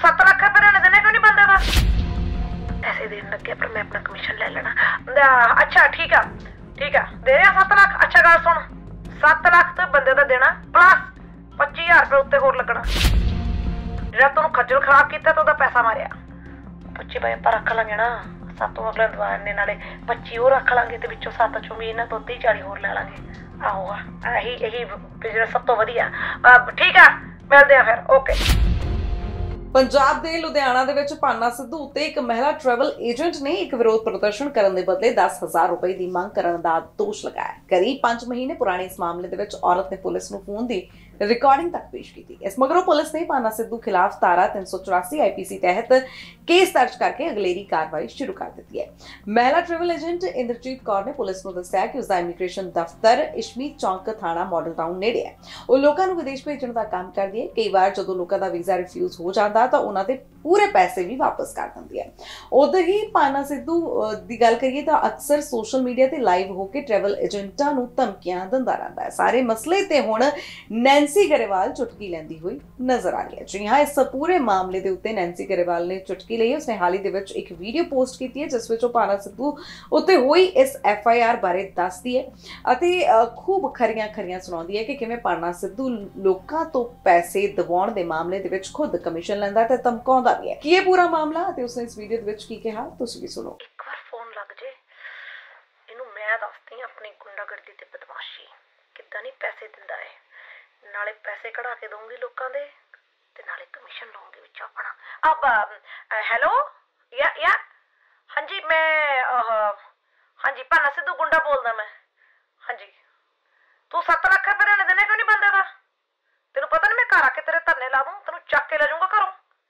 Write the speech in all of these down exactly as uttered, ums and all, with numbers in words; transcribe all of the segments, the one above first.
सत्त लाख रुपए लेने देने क्यों नहीं बंदे का? ऐसे देने लग गया पर मैं अपना कमीशन ले लेना। अच्छा ठीक है ठीक है दे रहा सत्त लाख। अच्छा गल सुन, सत्त लाख तो बंदे का देना प्लस पच्ची हजार रुपये उत्ते होर लगना। जो तेन खज्जल खराब किया तो पैसा मारिया पच्ची भाई आप रख लेंगे ना, सत्त अगले दवा ने नाले पच्ची और रख लेंगे तो विचों सत्त चों भी इन्होंने तो तीह चाली होर ले लेंगे। आहो यही यही बिजनेस सब तो वधिया। ठीक है मिलते हैं फिर, ओके। पंजाब के लुधियाना दे विच भाना सिद्धू उत्ते एक महिला ट्रैवल एजेंट ने एक विरोध प्रदर्शन करने के बदले दस हजार रुपए की मांग करने का दोष लगाया। करीब पांच महीने पुराने इस मामले दे विच औरत ने पुलिस नूं फोन की रिकॉर्डिंग तक पेश की थी। इस मगरों पुलिस ने भाना सिद्धू खिलाफ धारा तीन सौ चौरासी आई पी सी तहत केस दर्ज करके अगलेरी कार्रवाई शुरू कर दी है। महिला ट्रैवल एजेंट इंद्रजीत कौर ने पुलिस को दस्सिया कि उसका इमीग्रेशन दफ्तर इशमीत चौंक थाना मॉडल टाउन नेड़े है। वो लोगों को विदेश भेजने का काम करती है। कई बार जो लोगों का वीजा रिफ्यूज हो जाता तो उन्होंने पूरे पैसे भी वापस कर देंदी है। उधर ही भाना सिद्धू की गल करिए तो अक्सर सोशल मीडिया ते लाइव होकर ट्रैवल एजेंटां नूं धमकियां दिंदा रहंदा है। सारे मसले ते हुण नैंसी गरेवाल चुटकी लैंदी हुई नजर आ रही है। जी हाँ, इस पूरे मामले के उत्ते नैंसी गरेवाल ने चुटकी लई। उसने हाल ही दे विच एक वीडियो पोस्ट की है जिस विच ओह भाना सिद्धू उत्ते हुई इस एफ आई आर बारे दसदी है अते खूब खरियां खरियां सुणाउंदी है कि किवें भाना सिद्धू लोकां तो पैसे दिवाउण दे मामले दे विच खुद कमीशन लैंदा ते धमकाउंदा भी है। कि ये पूरा मामला ते उसने इस वीडियो दे विच की कहा तुसीं भी सुनो। एक बार फोन लग जे इनू मैं दसदी अपनी गुंडागर्दी ते बदमाशी किद्दां नहीं पैसे दिंदा है। नाले पैसे कढ़ा के दूंगी लोकां दे ते नाले कमीशन लूंगी विच अपना। अब हेलो या या हाँ जी मैं हाँ जी भाना सिद्धू गुंडा बोलदा मैं। हाँ जी तू सत्त लाख रुपए लेने देने क्यों नहीं बंदे का? तेनू पता नहीं मैं घर आके तेरे धरने ला दूं, तेनू चक के ले जाऊंगा घरों।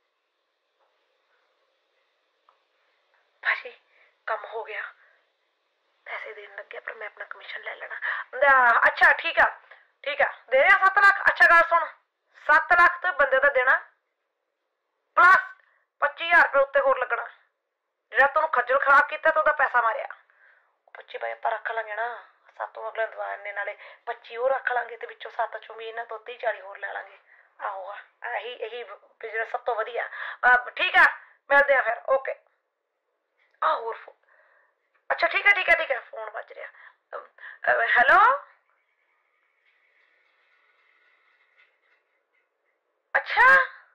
भाजी कम हो गया, पैसे देने लग गया पर मैं अपना कमीशन ले लेना। अच्छा ठीक है ठीक है दे रहा सत्त लाख। अच्छा गल सुन, सत्त लाख तो बंदे का देना प्लस पच्ची हजार रुपये उत्ते होर लगना। जो तेन खज्जल खराब किया तो पैसा मारिया पच्ची भाई आप रख लेंगे ना, सत्त अगले दवा ने नाले पच्ची और रख लेंगे तो विचों सत्त चों भी इन्होंने तो तीह चाली होर ले लेंगे। आहो यही यही बिजनेस सब तो वधिया। ठीक है मिलते हैं फिर, ओके। आ होर फोन। अच्छा ठीक है ठीक है ठीक है फोन बज रहा। हेलो अच्छा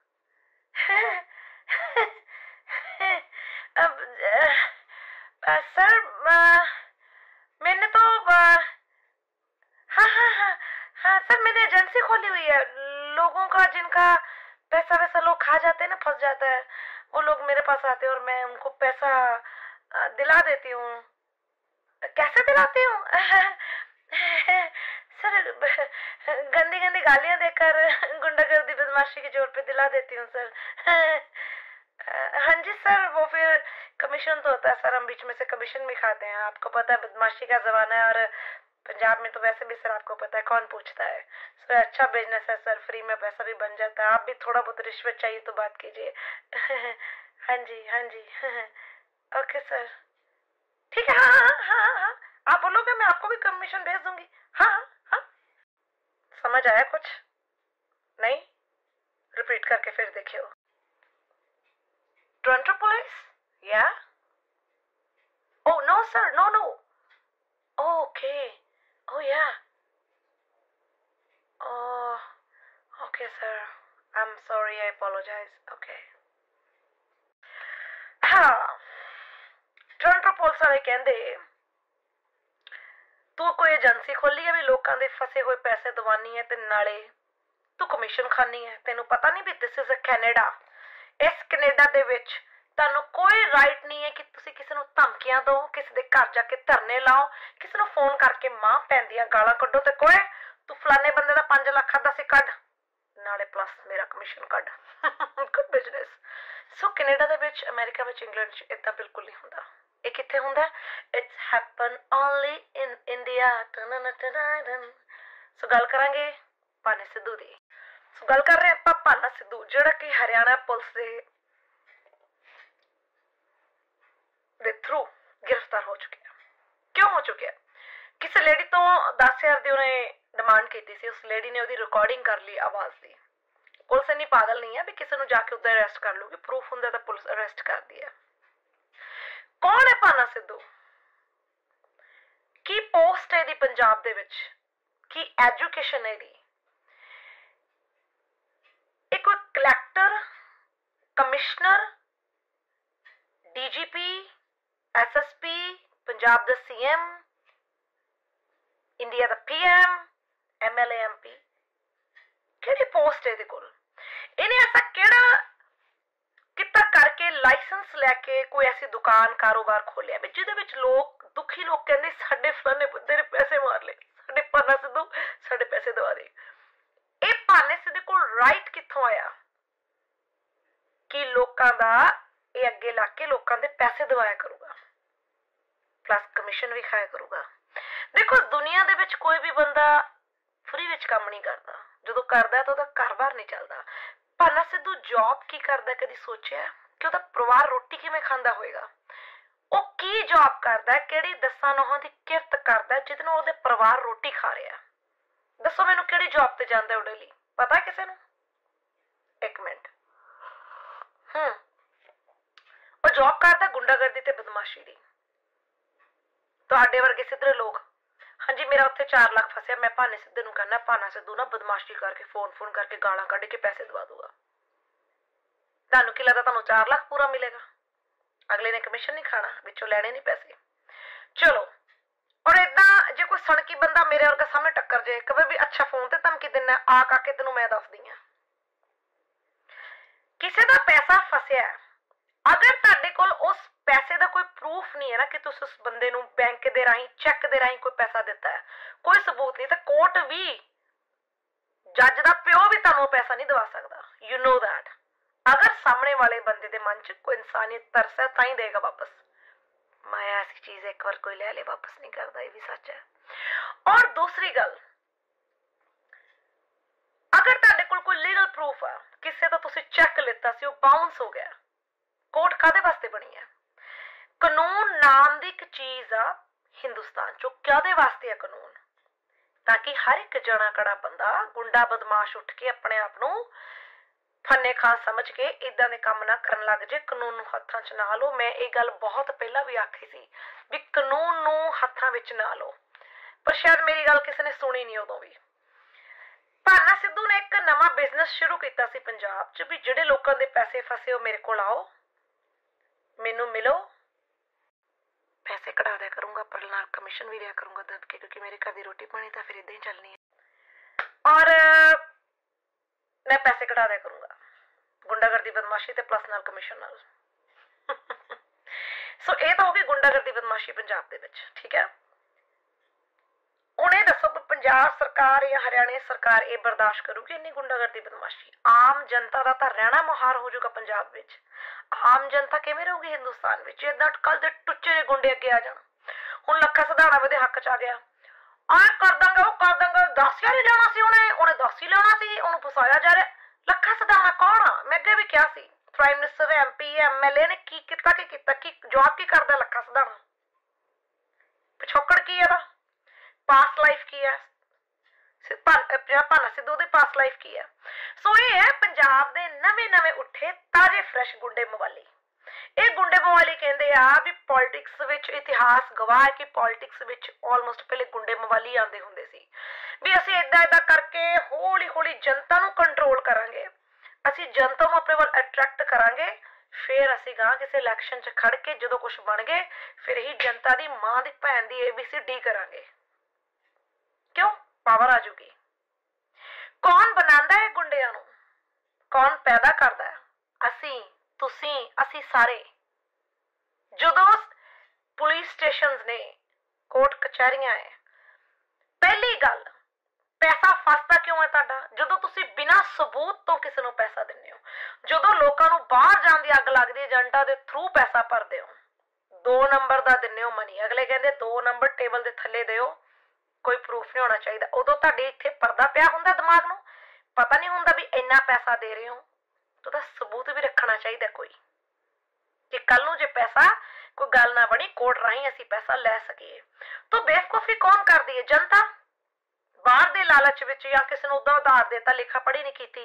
अब आ, सर आ, मैंने तो आ, हाँ हाँ हाँ हाँ सर मैंने एजेंसी खोली हुई है लोगों का जिनका पैसा वैसा लोग खा जाते हैं ना, फंस जाता है, वो लोग मेरे पास आते हैं और मैं उनको पैसा आ, दिला देती हूँ। कैसे दिलाती हूँ? सर गंदी गंदी गालियां देकर गुंडागर्दी बदमाशी के जोर पे दिला देती हूँ सर। हाँ जी सर वो फिर कमीशन तो होता है सर, हम बीच में से कमीशन भी खाते हैं। आपको पता है बदमाशी का जमाना है और पंजाब में तो वैसे भी सर आपको पता है कौन पूछता है। सर अच्छा बिजनेस है सर, फ्री में पैसा भी बन जाता है। आप भी थोड़ा बहुत रिश्वत चाहिए तो बात कीजिए। हाँ जी हाँ जी ओके सर ठीक है। हाँ हाँ हाँ हाँ आप बोलोगे मैं आपको भी कमीशन भेज दूंगी। हाँ हाँ समझ आया कुछ नहीं? रिपीट करके फिर देखियो। Toronto police yeah oh no sir no no okay oh yeah oh okay sir I am sorry I apologise. Okay हाँ टोरंटो पुलिस वाले कहंदे तू कोई एजेंसी खोली है भी लोगों के फसे हुए पैसे दवानी है ते नाले तू कमीशन खानी है। तेनू पता नहीं भी दिस इज अ कैनेडा। इस कैनेडा दे विच तुहानू कोई राइट नहीं है कि तुसी किसी नू धमकियां दो, किसी दे घर जाके धरने लाओ, किसी नू फोन करके मां भैन दियां गालां कड्डो ते कोई तू फलाने बंदे दा पांच लाख अद्धा सी कड्ड नाले प्लस मेरा कमीशन कड्ड। Good business. सो कैनेडा दे विच, अमेरिका विच, इंग्लैंड च इदां बिल्कुल नहीं हुंदा। ये कित्थे हुंदा? It's happen only in India. So गल करांगे भाना सिद्धू दी। सो गल कर रहे हैं आपां भाना सिद्धू जिहड़ा कि हरियाणा पुलिस दे दे थ्रू गिरफ्तार हो चुके हैं। क्यों हो चुके हैं? किसी लेडी तो दस हजार दी उन्हें डिमांड की थी, उस लेडी ने उसकी रिकॉर्डिंग कर ली आवाज दी। ਪੁਲਿਸ ਇੰਨੀ ਪਾਗਲ ਨਹੀਂ ਹੈ ਵੀ ਕਿਸੇ ਨੂੰ ਜਾ ਕੇ ਉੱਦਾਂ ਅਰੈਸਟ ਕਰ ਲੂਗੀ, ਪ੍ਰੂਫ ਹੁੰਦਾ ਤਾਂ ਪੁਲਿਸ ਅਰੈਸਟ ਕਰਦੀ ਹੈ। ਕੌਣ ਹੈ ਭਾਨਾ ਸਿੱਧੂ? ਕੀ ਪੋਸਟ ਹੈ ਇਹਦੀ ਪੰਜਾਬ ਦੇ ਵਿੱਚ? ਕੀ ਐਜੂਕੇਸ਼ਨ ਹੈ ਇਹਦੀ? ਇਹ ਕੋਈ collector, commissioner, DGP, SSP, Punjab ਦਾ ਸੀਐਮ, ਇੰਡੀਆ ਦਾ ਪੀਐਮ, ਐਮਐਲਏ, ਐਮਪੀ, ਕਿਹੜੀ ਪੋਸਟ ਹੈ ਇਹਦੇ ਕੋਲ? ਇਹਨੇ ਐਸਾ ਕਿਹੜਾ ਕਿੱਤਾ ਕਰਕੇ ਲਾਇਸੈਂਸ ਲੈ ਕੇ ਕੋਈ ਐਸੀ ਦੁਕਾਨ ਕਾਰੋਬਾਰ ਖੋਲਿਆ ਵੀ ਜਿਹਦੇ ਵਿੱਚ ਲੋਕ ਦੁਖੀ ਲੋਕ ਕਹਿੰਦੇ ਸਾਡੇ ਫਲਾਣੇ ਬੰਦੇ ਨੇ ਪੈਸੇ ਮਾਰ ਲਏ, ਸਾਡੇ ਭਾਨਾ ਸਿੱਧੂ ਸਾਡੇ ਪੈਸੇ ਦਵਾ ਦੇ। ਇਹ ਭਾਨੇ ਸਿੱਧੂ ਕੋਲ ਰਾਈਟ ਕਿੱਥੋਂ ਆਇਆ ਕਿ ਲੋਕਾਂ ਦਾ ਇਹ ਅੱਗੇ ਲਾ ਕੇ ਲੋਕਾਂ ਦੇ ਪੈਸੇ ਦਵਾਇਆ ਕਰੂਗਾ, ਪਲੱਸ ਕਮਿਸ਼ਨ ਵੀ ਖਾਇਆ ਕਰੂਗਾ? ਦੇਖੋ, ਦੁਨੀਆ ਦੇ ਵਿੱਚ ਕੋਈ ਵੀ ਬੰਦਾ ਫਰੀ ਵਿੱਚ ਕੰਮ ਨਹੀਂ ਕਰਦਾ, ਜਦੋਂ ਕਰਦਾ ਤਾਂ ਉਹਦਾ ਘਰ-ਬਾਰ ਨਹੀਂ ਚੱਲਦਾ। ਭਾਨਾ ਸਿੱਧੂ ਜੌਬ ਕੀ ਕਰਦਾ, ਕਦੀ ਸੋਚਿਆ ਕਿ ਉਹਦਾ ਪਰਿਵਾਰ ਰੋਟੀ ਕਿਵੇਂ ਖਾਂਦਾ ਹੋਏਗਾ? ਉਹ ਕੀ ਜੌਬ ਕਰਦਾ, ਕਿਹੜੀ ਦਸਾਂ ਨੌਹਾਂ ਦੀ ਕਿਰਤ ਕਰਦਾ ਜਿਹਦੇ ਨਾਲ ਉਹਦੇ ਪਰਿਵਾਰ ਰੋਟੀ ਖਾ ਰਿਹਾ? ਦੱਸੋ ਮੈਨੂੰ, ਕਿਹੜੀ ਜੌਬ ਤੇ ਜਾਂਦਾ ਉਹਦੇ ਲਈ? ਪਤਾ ਕਿਸੇ ਨੂੰ? ਇੱਕ ਮਿੰਟ। ਹੂੰ ਉਹ ਜੌਬ ਕਰਦਾ ਗੁੰਡਾਗਰਦੀ ਤੇ ਬਦਮਾਸ਼ੀ ਦੀ। ਤੁਹਾਡੇ ਵਰਗੇ ਸਿੱਧਰੇ ਲੋਕ, ਹਾਂਜੀ ਮੇਰਾ ਉੱਥੇ ਚਾਰ ਲੱਖ ਫਸਿਆ, ਮੈਂ ਭਾਨੇ ਸਿੱਧੂ ਨੂੰ ਕਹਿੰਦਾ ਭਾਨਾ ਸਿੱਧੂ ਨਾ ਬਦਮਾਸ਼ੀ ਕਰਕੇ ਫੋਨ ਫੋਨ ਕਰਕੇ ਗਾਲਾਂ ਕੱਢ ਕੇ ਪੈਸੇ ਦਵਾ ਦੂਗਾ। ਤੁਹਾਨੂੰ ਕੀ ਲੱਗਦਾ ਤੁਹਾਨੂੰ ਚਾਰ ਲੱਖ ਪੂਰਾ ਮਿਲੇਗਾ? ਅਗਲੇ ਨੇ ਕਮਿਸ਼ਨ ਨਹੀਂ ਖਾਣਾ, ਵਿੱਚੋਂ ਲੈਣੇ ਨਹੀਂ ਪੈਸੇ। ਚਲੋ, ਔਰ ਏਦਾਂ ਜੇ ਕੋਈ ਸੜਕੀ ਬੰਦਾ ਮੇਰੇ ਵਰਗਾ ਸਾਹਮਣੇ ਟੱਕਰ ਜੇ, ਕਵੇ ਵੀ ਅੱਛਾ ਫੋਨ ਤੇ ਧਮਕੀ ਦਿੰਦਾ, ਆ ਕਾਕੇ ਤੈਨੂੰ ਮੈਂ ਦੱਸਦੀ ਆ। ਕਿਸੇ ਦਾ ਪੈਸਾ ਫਸਿਆ, ਅਗਰ ਤੁਹਾਡੇ ਕੋਲ ਉਸ ਪੈਸੇ ਦਾ ਕੋਈ ਪ੍ਰੂਫ ਨਹੀਂ ਹੈ ਨਾ ਕਿ ਤੁਸੀਂ ਉਸ ਬੰਦੇ ਨੂੰ ਬੈਂਕ ਦੇ ਰਾਹੀਂ, ਚੈੱਕ ਦੇ ਰਾਹੀਂ ਕੋਈ ਪੈਸਾ ਦਿੱਤਾ ਹੈ, ਕੋਈ ਸਬੂਤ ਨਹੀਂ, ਤਾਂ ਕੋਰਟ ਵੀ, ਜੱਜ ਦਾ ਪਿਓ ਵੀ ਤੁਹਾਨੂੰ ਪੈਸਾ ਨਹੀਂ ਦਵਾ ਸਕਦਾ। You know that. ਅਗਰ ਸਾਹਮਣੇ ਵਾਲੇ ਬੰਦੇ ਦੇ ਮਨ 'ਚ ਕੋਈ ਇਨਸਾਨੀਅਤ ਤਰਸ ਹੈ ਤਾਂ ਹੀ ਦੇਗਾ ਵਾਪਸ। ਮਾਇਆ ਐਸੀ ਚੀਜ਼ ਇੱਕ ਵਾਰ ਕੋਈ ਲੈ ਲੇ ਵਾਪਸ ਨਹੀਂ ਕਰਦਾ, ਇਹ ਵੀ ਸੱਚ ਹੈ। ਔਰ ਦੂਸਰੀ ਗੱਲ, ਅਗਰ ਤੁਹਾਡੇ ਕੋਲ ਕੋਈ ਲੀਗਲ ਪ੍ਰੂਫ ਆ, ਕਿਸੇ ਤੋਂ ਤੁਸੀਂ ਚੈੱਕ ਲਿੱਤਾ ਸੀ, ਉਹ ਬਾਉਂਸ ਹੋ ਗਿਆ, ਕੋਰਟ ਕਾਹਦੇ ਵਾਸਤੇ ਬਣੀ ਹੈ? ਕਾਨੂੰਨ ਨਾਮ ਦੀ ਇੱਕ ਚੀਜ਼ ਆ ਹਿੰਦੁਸਤਾਨ 'ਚ, ਕਾਹਦੇ ਵਾਸਤੇ ਆ ਕਾਨੂੰਨ? ਤਾਂ ਕਿ ਹਰ ਇੱਕ ਜਣਾ ਕੜਾ ਬੰਦਾ ਗੁੰਡਾ ਬਦਮਾਸ਼ ਉੱਠ ਕੇ ਆਪਣੇ ਆਪ ਨੂੰ ਫੰਨੇ ਖਾਂ ਸਮਝ ਕੇ ਇਦਾਂ ਦੇ ਕੰਮ ਨਾ ਕਰਨ ਲੱਗ ਜੇ। ਕਾਨੂੰਨ ਨੂੰ ਹੱਥਾਂ 'ਚ ਨਾ ਲਓ। ਮੈਂ ਇਹ ਗੱਲ ਬਹੁਤ ਪਹਿਲਾਂ ਵੀ ਆਖੀ ਸੀ ਵੀ ਕਾਨੂੰਨ ਨੂੰ ਹੱਥਾਂ ਵਿੱਚ ਨਾ ਲਓ, ਪਰ ਸ਼ਾਇਦ ਮੇਰੀ ਗੱਲ ਕਿਸੇ ਨੇ ਸੁਣੀ ਨਹੀਂ ਉਦੋਂ ਵੀ। ਭਾਨਾ ਸਿੱਧੂ ਨੇ ਇੱਕ ਨਵਾਂ ਬਿਜ਼ਨਸ ਸ਼ੁਰੂ ਕੀਤਾ ਸੀ ਪੰਜਾਬ 'ਚ ਵੀ ਜਿਹੜੇ ਲੋਕਾਂ ਦੇ ਪੈਸੇ ਫਸੇ ਉਹ ਮੇਰੇ ਕੋਲ ਆਓ, ਮੈਨੂੰ ਮਿਲੋ, ਪੈਸੇ ਕਢਾ ਦਿਆ ਕਰੂੰਗਾ, ਪਰ ਨਾਲ ਕਮਿਸ਼ਨ ਵੀ ਦਿਆ ਕਰੂੰਗਾ ਦੱਬ ਕੇ, ਕਿਉਂਕਿ ਮੇਰੇ ਘਰ ਦੀ ਰੋਟੀ ਪਾਣੀ ਤਾਂ ਫਿਰ ਇਦਾਂ ਹੀ ਚੱਲਣੀ ਹੈ। ਔਰ ਮੈਂ ਪੈਸੇ ਕਢਾ ਦਿਆ ਕਰੂੰਗਾ ਗੁੰਡਾਗਰਦੀ ਬਦਮਾਸ਼ੀ ਤੇ ਪਲੱਸ ਨਾਲ ਕਮਿਸ਼ਨ ਨਾਲ। ਸੋ ਇਹ ਤਾਂ ਹੋ ਗਈ ਗੁੰਡਾਗਰਦੀ ਬਦਮਾਸ਼ੀ ਪੰਜਾਬ ਦੇ ਵਿੱਚ, ਠੀਕ ਹੈ। ਹੁਣ ਇਹ ਦੱਸੋ ਕਿ ਪੰਜਾਬ ਸਰਕਾਰ ਜਾਂ ਹਰਿਆਣਾ ਸਰਕਾਰ ਇਹ ਬਰਦਾਸ਼ਤ ਕਰੂਗੀ ਇੰਨੀ ਗੁੰਡਾਗਰਦੀ ਬਦਮਾਸ਼ੀ? ਆਮ ਜਨਤਾ ਦਾ ਤਾਂ ਰਹਿਣਾ ਮੁਹਾਰ ਹੋ ਜਾਊਗਾ ਪੰਜਾਬ ਵਿੱਚ। ਆਮ ਜਨਤਾ ਕਿਵੇਂ ਰਹੂਗੀ ਹਿੰਦੁਸਤਾਨ ਵਿੱਚ? ਏਦਾਂ ਕੱਲ ਦੇ ਟੁੱਚੇ ਜਿਹੇ ਗੁੰਡੇ ਅੱਗੇ ਆ ਜਾਣ। ਹੁਣ ਲੱਖਾ ਸਿਧਾਣਾ ਉਹਦੇ ਹੱਕ 'ਚ ਆ ਗਿਆ, ਆਹ ਕਰ ਦਾਂਗਾ, ਉਹ ਕਰ ਦਾਂਗਾ, ਦਸ ਹਜ਼ਾਰ ਹੀ ਲੈਣਾ ਸੀ ਉਹਨੇ, ਉਹਨੇ ਦਸ ਹੀ ਲੈਣਾ ਸੀ, ਉਹਨੂੰ ਫਸਾਇਆ ਜਾ ਰਿਹਾ। ਲੱਖਾ ਸਿਧਾਣਾ ਕੌਣ ਆ? ਮੈਂ ਅੱਗੇ ਵੀ ਕਿਹਾ ਸੀ, ਪ੍ਰਾਈਮ ਮਿਨਿਸਟਰ, ਐਮਪੀ, ਐਮਐਲਏ ਨੇ ਕੀ ਕੀਤਾ ਕੀ ਕੀਤਾ ਕੀ ਜਵਾਬ ਕੀ ਕਰਦਾ ਲੱਖਾ ਸਿਧਾਣਾ? ਪਿਛੋਕੜ ਕੀ ਇਹਦਾ? ਪਾਸਟ ਲਾਈਫ ਕੀ ਹੈ? ਭਾਨਾ ਸਿੱਧੂ ਦੀ ਪਾਸਟ ਲਾਈਫ ਕੀ ਹੈ? ਸੋ ਇਹ ਹੈ ਪੰਜਾਬ ਦੇ ਨਵੇਂ ਨਵੇਂ ਉੱਠੇ ਤਾਜ਼ੇ ਫਰੈਸ਼ ਗੁੰਡੇ ਮਵਾਲੀ। ਇਹ ਗੁੰਡੇ ਮਵਾਲੀ ਕਹਿੰਦੇ ਆ ਵੀ ਪੋਲਿਟਿਕਸ ਵਿੱਚ ਇਤਿਹਾਸ ਗਵਾਹ ਹੈ ਕਿ ਪੋਲਿਟਿਕਸ ਵਿੱਚ ਆਲਮੋਸਟ ਪਹਿਲੇ ਗੁੰਡੇ ਮਵਾਲੀ ਆਉਂਦੇ ਹੁੰਦੇ ਸੀ ਵੀ ਅਸੀਂ ਏਦਾਂ ਏਦਾਂ ਕਰਕੇ ਹੌਲੀ ਹੌਲੀ ਜਨਤਾ ਨੂੰ ਕੰਟਰੋਲ ਕਰਾਂਗੇ, ਅਸੀਂ ਜਨਤਾ ਨੂੰ ਆਪਣੇ ਵੱਲ ਅਟਰੈਕਟ ਕਰਾਂਗੇ, ਫਿਰ ਅਸੀਂ ਗਾਂ ਕਿਸੇ ਇਲੈਕਸ਼ਨ 'ਚ ਖੜ ਕੇ ਜਦੋਂ ਕੁਛ ਬਣ ਗਏ ਫਿਰ ਹੀ ਜਨਤਾ ਦੀ ਮਾਂ ਦੀ ਭੈਣ ਦੀ ਏ ਬੀ ਸੀ ਡੀ ਕਰਾਂਗੇ। ਕਿਉਂ? ਪਾਵਰ ਆ ਜੂਗੀ। ਕੌਣ ਬਣਾਉਂਦਾ ਹੈ ਗੁੰਡਿਆਂ ਨੂੰ? ਕੌਣ ਪੈਦਾ ਕਰਦਾ ਹੈ? ਅਸੀਂ, ਤੁਸੀਂ, ਅਸੀਂ ਸਾਰੇ। ਜਦੋਂ ਪੁਲਿਸ ਸਟੇਸ਼ਨਸ ਨੇ, ਕੋਰਟ ਕਚਹਿਰੀਆਂ ਹੈ, ਪਹਿਲੀ ਗੱਲ ਪੈਸਾ ਫਸਦਾ ਕਿਉਂ ਹੈ ਤੁਹਾਡਾ? ਜਦੋਂ ਤੁਸੀਂ ਬਿਨਾਂ ਸਬੂਤ ਤੋਂ ਕਿਸੇ ਨੂੰ ਪੈਸਾ ਦਿੰਦੇ ਹੋ, ਜਦੋਂ ਲੋਕਾਂ ਨੂੰ ਬਾਹਰ ਜਾਣ ਦੀ ਅੱਗ ਲੱਗਦੀ ਏਜੰਟਾਂ ਦੇ ਥਰੂ ਪੈਸਾ ਭਰਦੇ ਹੋ, ਦੋ ਨੰਬਰ ਦਾ ਦਿੰਦੇ ਹੋ ਮਨੀ, ਅਗਲੇ ਕਹਿੰਦੇ ਦੋ ਨੰਬਰ ਟੇਬਲ ਦੇ ਥੱਲੇ ਦਿਓ, ਕੋਈ ਪ੍ਰੂਫ ਨਹੀਂ ਹੋਣਾ ਚਾਹੀਦਾ। ਉਦੋਂ ਤੁਹਾਡੇ ਇੱਥੇ ਪਰਦਾ ਪਿਆ ਹੁੰਦਾ, ਦਿਮਾਗ ਨੂੰ ਪਤਾ ਨਹੀਂ ਹੁੰਦਾ ਵੀ ਇੰਨਾ ਪੈਸਾ ਦੇ ਰਹੇ ਹੋ, ਉਹਦਾ ਸਬੂਤ ਵੀ ਰੱਖਣਾ ਚਾਹੀਦਾ ਕੋਈ, ਕਿ ਕੱਲ ਨੂੰ ਜੇ ਪੈਸਾ ਕੋਈ ਗੱਲ ਨਾ ਬਣੀ ਕੋਰਟ ਰਾਹੀਂ ਅਸੀਂ ਪੈਸਾ ਲੈ ਸਕੀਏ। ਤਾਂ ਬੇਵਕੂਫੀ ਕੌਣ ਕਰਦੀ ਹੈ? ਜਨਤਾ। ਬਾਹਰ ਦੇ ਲਾਲਚ ਵਿੱਚ ਜਾਂ ਕਿਸੇ ਨੂੰ ਉਦਾਂ ਉਧਾਰ ਦੇਤਾ, ਲਿਖਾ ਪੜ੍ਹੀ ਨਹੀਂ ਕੀਤੀ,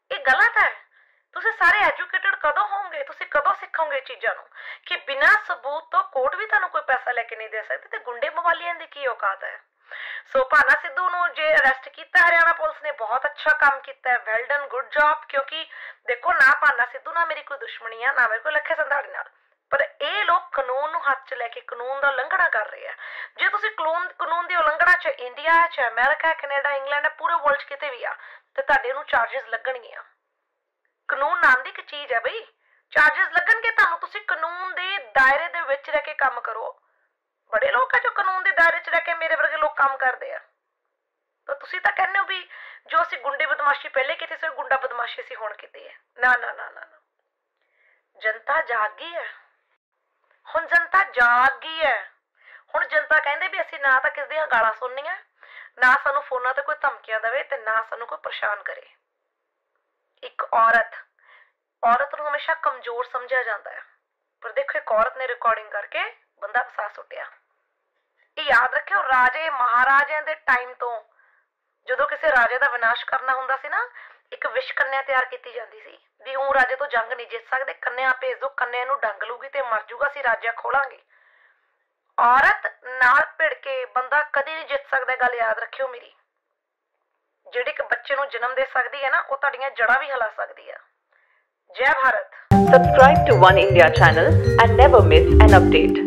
ਇਹ ਗਲਤ ਹੈ। ਤੁਸੀਂ ਸਾਰੇ ਐਜੂਕੇਟਡ ਕਦੋਂ ਹੋਵੋਗੇ? ਤੁਸੀਂ ਕਦੋਂ ਸਿੱਖੋਗੇ ਚੀਜ਼ਾਂ ਨੂੰ ਕਿ ਬਿਨਾਂ ਸਬੂਤ ਤੋਂ ਕੋਰਟ ਵੀ ਤੁਹਾਨੂੰ ਕੋਈ ਪੈਸਾ ਲੈ ਕੇ ਨਹੀਂ ਦੇ ਸਕਦੀ? ਤੇ ਗੁੰਡੇ ਮਵਾਲੀਆਂ ਦੀ ਕੀ ਔਕਾਤ ਹੈ? ਸੋ ਭਾਨਾ ਸਿੱਧੂ ਨੂੰ ਜੇ ਅਰੈਸਟ ਕੀਤਾ ਹਰਿਆਣਾ ਪੁਲਿਸ ਨੇ, ਬਹੁਤ ਅੱਛਾ ਕੰਮ ਕੀਤਾ ਹੈ, ਵੈਲ ਡਨ, ਗੁੱਡ ਜੌਬ। ਕਿਉਂਕਿ ਦੇਖੋ, ਨਾ ਭਾਨਾ ਸਿੱਧੂ ਨਾਲ ਮੇਰੀ ਕੋਈ ਦੁਸ਼ਮਣੀ ਆ, ਨਾ ਮੇਰੇ ਕੋਈ ਲੱਖੇ ਸੰਧਾੜੀ ਨਾਲ, ਪਰ ਇਹ ਲੋਕ ਕਾਨੂੰਨ ਨੂੰ ਹੱਥ 'ਚ ਲੈ ਕੇ ਕਾਨੂੰਨ ਦਾ ਉਲੰਘਣਾ ਕਰ ਰਹੇ ਆ। ਜੇ ਤੁਸੀਂ ਕਾਨੂੰਨ ਕਾਨੂੰਨ ਦੀ ਉਲੰਘਣਾ 'ਚ ਇੰਡੀਆ 'ਚ ਅਮਰੀਕਾ, ਕੈਨੇਡਾ, ਇੰਗਲੈਂਡ, ਪੂਰੇ ਵਰਲਡ 'ਚ ਕਿਤੇ ਵੀ ਆ, ਤੇ ਤੁਹਾਡੇ ਨੂੰ ਚਾਰजेस ਲੱਗਣਗੀਆਂ। ਕਾਨੂੰਨ ਨਾਮ ਦੀ ਇੱਕ ਚੀਜ਼ ਹੈ ਬਈ, ਚਾਰजेस ਲੱਗਣਗੇ ਤੁਹਾਨੂੰ। ਤੁਸੀਂ ਕਾਨੂੰਨ ਦੇ ਦਾਇਰੇ ਦੇ ਵਿੱਚ ਰਹਿ ਕੇ ਕੰਮ ਕਰੋ। ਬੜੇ ਲੋਕ ਆ ਜੋ ਕਾਨੂੰਨ ਦੇ ਦਾਇਰੇ 'ਚ ਰਹਿ ਕੇ ਮੇਰੇ ਵਰਗੇ ਲੋਕ ਕੰਮ ਕਰਦੇ ਆ। ਤਾਂ ਤੁਸੀਂ ਤਾਂ ਕਹਿੰਦੇ ਹੋ ਵੀ ਜੋ ਅਸੀਂ ਗੁੰਡੇ ਬਦਮਾਸ਼ੀ ਪਹਿਲੇ ਕੀਤੀ ਸੀ, ਗੁੰਡਾ ਬਦਮਾਸ਼ੀ ਅਸੀਂ ਹੁਣ ਕੀਤੀ ਹੈ। ਨਾ ਨਾ ਨਾ ਨਾ ਨਾ, ਜਨਤਾ ਜਾਗ ਗਈ ਹੈ। ਹੁਣ ਜਨਤਾ ਜਾਗ ਗਈ ਹੈ। ਹੁਣ ਜਨਤਾ ਕਹਿੰਦੇ ਵੀ ਅਸੀਂ ਨਾ ਤਾਂ ਕਿਸੇ ਦੀਆਂ ਗਾਲਾਂ ਸੁਣਨੀਆਂ, ਨਾ ਸਾਨੂੰ ਫੋਨਾਂ ਤੇ ਕੋਈ ਧਮਕੀਆਂ ਦੇਵੇ, ਤੇ ਨਾ ਸਾਨੂੰ ਕੋਈ ਪਰੇਸ਼ਾਨ ਕਰੇ। ਇੱਕ ਔਰਤ ਔਰਤ ਨੂੰ ਹਮੇਸ਼ਾ ਕਮਜ਼ੋਰ ਸਮਝਿਆ ਜਾਂਦਾ ਹੈ, ਪਰ ਦੇਖੋ ਇੱਕ ਔਰਤ ਨੇ ਰਿਕਾਰਡਿੰਗ ਕਰਕੇ ਬੰਦਾ ਫਸਾ ਸੁੱਟਿਆ। ਇਹ ਯਾਦ ਰੱਖਿਓ, ਰਾਜੇ ਮਹਾਰਾਜਿਆਂ ਦੇ ਟਾਈਮ ਤੋਂ ਜਦੋਂ ਕਿਸੇ ਰਾਜੇ ਦਾ ਵਿਨਾਸ਼ ਕਰਨਾ ਹੁੰਦਾ ਸੀ ਨਾ, ਇੱਕ ਵਿਸ਼ ਕੰਨਿਆ ਤਿਆਰ ਕੀਤੀ ਜਾਂਦੀ ਸੀ ਵੀ ਉਹ ਰਾਜੇ ਤੋਂ ਜੰਗ ਨਹੀਂ ਜਿੱਤ ਸਕਦੇ, ਕੰਨਿਆ ਭੇਜ ਦੋ, ਕੰਨਿਆ ਨੂੰ ਡੰਗ ਲੂਗੀ ਤੇ ਮਰ ਜੂਗਾ, ਅਸੀਂ ਰਾਜਿਆ ਖੋਲਾਂਗੇ। ਔਰਤ ਨਾਲ ਭਿੜ ਕੇ ਬੰਦਾ ਕਦੇ ਨਹੀਂ ਜਿੱਤ ਸਕਦਾ, ਗੱਲ ਯਾਦ ਰੱਖਿਓ ਮੇਰੀ। ਜਿਹੜੀ ਇੱਕ ਬੱਚੇ ਨੂੰ ਜਨਮ ਦੇ ਸਕਦੀ ਹੈ ਨਾ, ਉਹ ਤੁਹਾਡੀਆਂ ਜੜ੍ਹਾਂ ਵੀ ਹਿਲਾ ਸਕਦੀ ਹੈ। ਜੈ Bharat. Subscribe to One India channel and never miss an update.